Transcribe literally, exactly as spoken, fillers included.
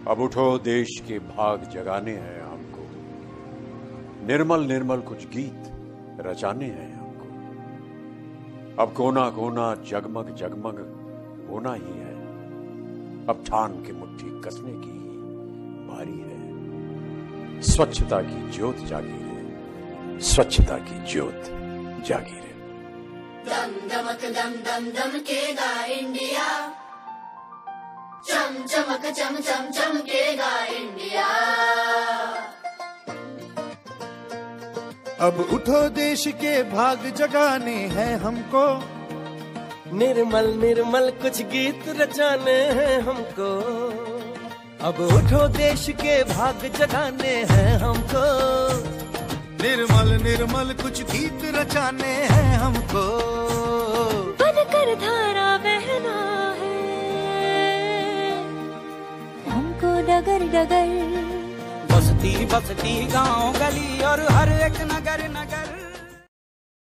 अब उठो देश के भाग जगाने हैं हमको, निर्मल निर्मल कुछ गीत रचाने हैं हमको। अब कोना कोना जगमग जगमग होना ही है, अब ठान के मुट्ठी कसने की बारी है। स्वच्छता की ज्योत जागी है, स्वच्छता की ज्योत जागी है। दम दमक दम दम दमकेगा इंडिया, चम चमक चम चम चमकेगा इंडिया। अब उठो देश के भाग जगाने हैं हमको, निर्मल निर्मल कुछ गीत रचाने हैं हमको। अब उठो देश के भाग जगाने हैं हमको, निर्मल निर्मल कुछ गीत रचाने हैं हमको। बनकर धारा बहना है हमको डगर डगर, बसती बसती गांव गली और हर एक नगर नगर।